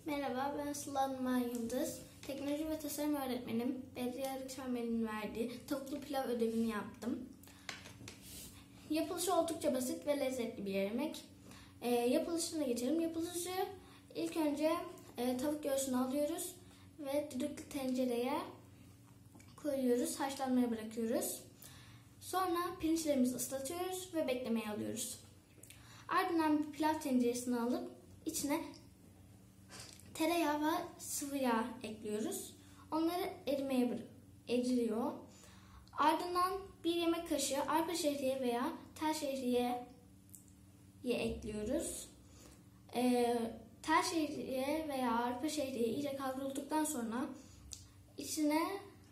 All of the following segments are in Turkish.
Merhaba, ben Sıla Numan Yıldız. Teknoloji ve tasarım öğretmenim Bedriye Arıkçameli'nin verdiği tavuklu pilav ödevini yaptım. Yapılışı oldukça basit ve lezzetli bir yemek. Yapılışına geçelim. Yapılışı ilk önce tavuk göğsünü alıyoruz ve düdüklü tencereye koyuyoruz, haşlanmaya bırakıyoruz. Sonra pirinçlerimizi ıslatıyoruz ve beklemeye alıyoruz. Ardından bir pilav tenceresini alıp içine tereyağı ve sıvı yağ ekliyoruz. Onları eriliyor. Ardından bir yemek kaşığı arpa şehriye veya tel şehriye ekliyoruz. Tel şehriye veya arpa şehriye iyice kavrulduktan sonra içine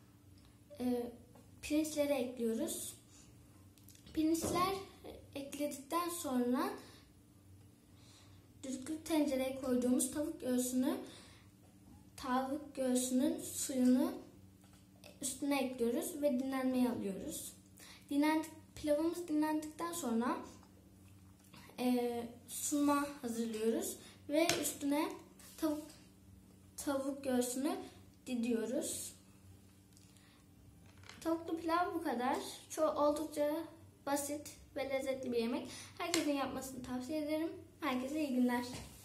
pirinçleri ekliyoruz. Pirinçler ekledikten sonra düdüklü tencereye koyduğumuz tavuk göğsünün suyunu üstüne ekliyoruz ve dinlenmeye alıyoruz. Pilavımız dinlendikten sonra sunma hazırlıyoruz ve üstüne tavuk göğsünü didiyoruz. Tavuklu pilav bu kadar. Oldukça basit ve lezzetli bir yemek. Herkesin yapmasını tavsiye ederim. Herkese iyi günler.